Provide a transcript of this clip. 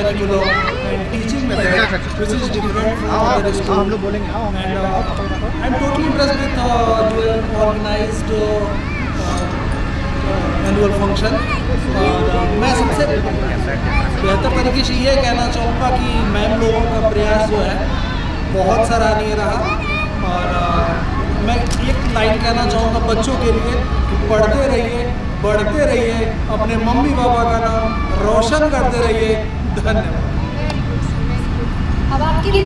curriculum and teaching method, which is different from other schools. And I'm totally impressed with their organized annual function. और मैं सबसे बेहतर तरीके से ये कहना चाहूँगा कि मैम लोगों का प्रयास जो है बहुत सराहनीय रहा। और मैं एक लाइन कहना चाहूँगा बच्चों के लिए कि पढ़ते रहिए, बढ़ते रहिए, अपने मम्मी पापा का नाम रोशन करते रहिए। धन्यवाद।